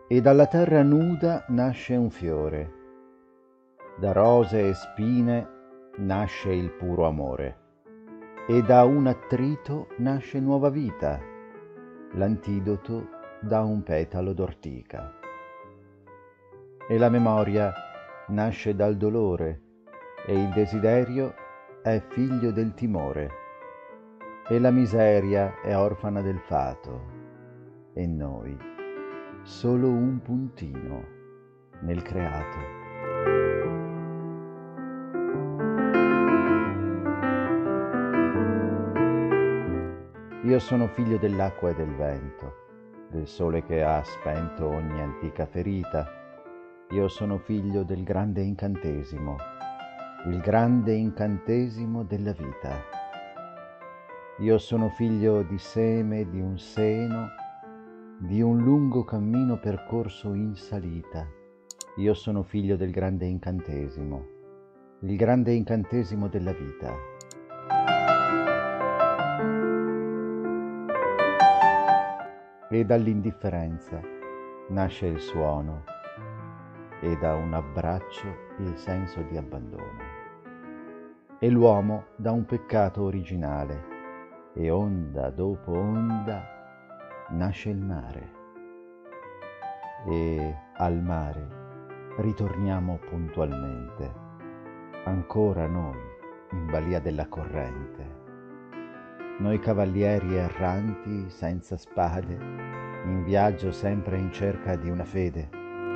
e dalla terra nuda nasce un fiore, da rose e spine nasce il puro amore, e da un attrito nasce nuova vita, l'antidoto da un petalo d'ortica. E la memoria nasce dal dolore, e il desiderio è figlio del timore, e la miseria è orfana del fato, e noi solo un puntino nel creato. Io sono figlio dell'acqua e del vento, del sole che ha spento ogni antica ferita. Io sono figlio del grande incantesimo, il grande incantesimo della vita. Io sono figlio di seme di un seno, di un lungo cammino percorso in salita. Io sono figlio del grande incantesimo, il grande incantesimo della vita. E dall'indifferenza nasce il suono, e da un abbraccio il senso di abbandono. E l'uomo da un peccato originale, e onda dopo onda nasce il mare. E al mare ritorniamo puntualmente, ancora noi in balia della corrente. Noi cavalieri erranti senza spade, in viaggio sempre in cerca di una fede.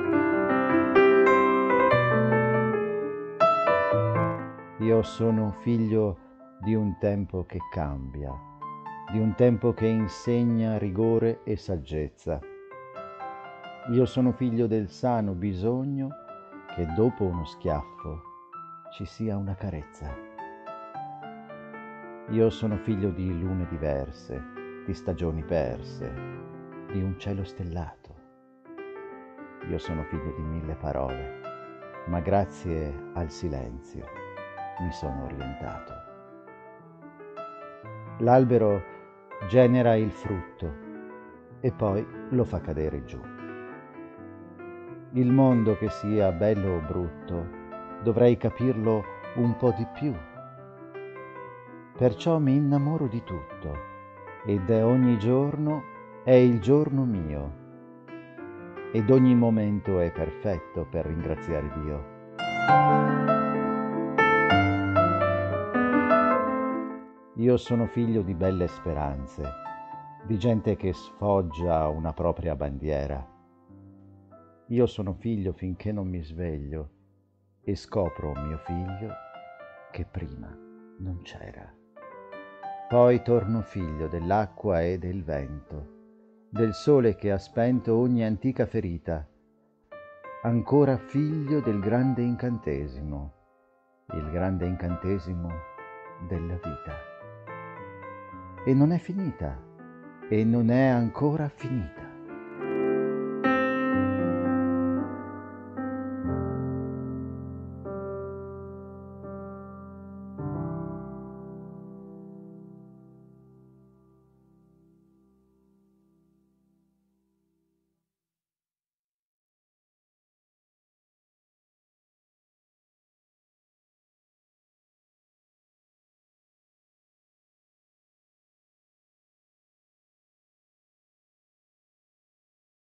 Io sono figlio di un tempo che cambia, di un tempo che insegna rigore e saggezza. Io sono figlio del sano bisogno che dopo uno schiaffo ci sia una carezza. Io sono figlio di lune diverse, di stagioni perse, di un cielo stellato. Io sono figlio di 1000 parole, ma grazie al silenzio mi sono orientato. L'albero genera il frutto e poi lo fa cadere giù. Il mondo, che sia bello o brutto, dovrei capirlo un po' di più. Perciò mi innamoro di tutto, ed ogni giorno è il giorno mio, ed ogni momento è perfetto per ringraziare Dio. Io sono figlio di belle speranze, di gente che sfoggia una propria bandiera. Io sono figlio finché non mi sveglio e scopro mio figlio che prima non c'era. Poi torno figlio dell'acqua e del vento, del sole che ha spento ogni antica ferita, ancora figlio del grande incantesimo, il grande incantesimo della vita. E non è finita, e non è ancora finita.